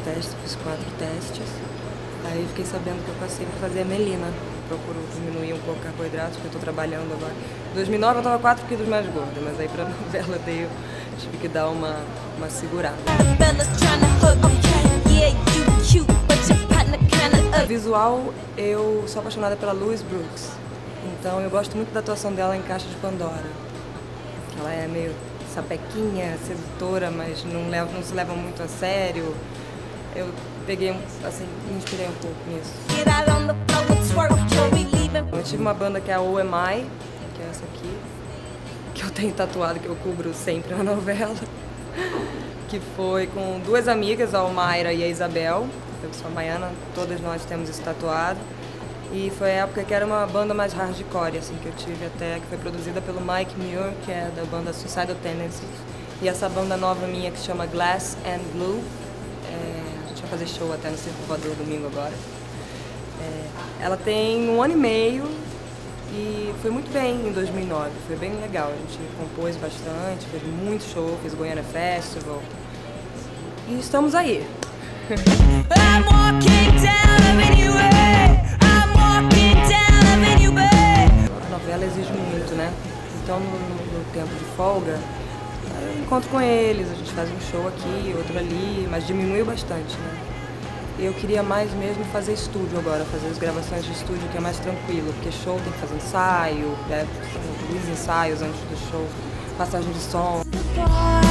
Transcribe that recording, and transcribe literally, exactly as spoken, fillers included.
testes, fiz quatro testes. Aí fiquei sabendo que eu passei para fazer a melina. Procuro diminuir um pouco o carboidrato, porque eu estou trabalhando agora. Em dois mil e nove eu estava quatro quilos mais gorda, mas aí para a novela daí eu tive que dar uma, uma segurada. Visual, eu sou apaixonada pela Louise Brooks. Então eu gosto muito da atuação dela em Caixa de Pandora. Ela é meio sapequinha, sedutora, mas não, leva, não se leva muito a sério. Eu peguei, assim, me inspirei um pouco nisso. Eu tive uma banda que é a O M I, que é essa aqui, que eu tenho tatuado, que eu cubro sempre na novela, que foi com duas amigas, a Almaira e a Isabel. Eu sou a Maiana, todas nós temos isso tatuado. E foi a época que era uma banda mais hardcore, assim, que eu tive até, que foi produzida pelo Mike Muir, que é da banda Suicidal Tendencies. E essa banda nova minha que se chama Glass and Blue, é, a gente vai fazer show até no Circo Voador domingo agora. É, ela tem um ano e meio e foi muito bem em dois mil e nove, foi bem legal. A gente compôs bastante, fez muito show, fez Goiânia Festival. E estamos aí. I'm walking down a anyway. I'm walking down a anyway. A novela exige muito, né? Então, no, no tempo de folga, eu encontro com eles, a gente faz um show aqui, outro ali, mas diminuiu bastante, né? Eu queria mais mesmo fazer estúdio agora, fazer as gravações de estúdio, que é mais tranquilo, porque show tem que fazer ensaio, né? São dois ensaios antes do show, passagem de som.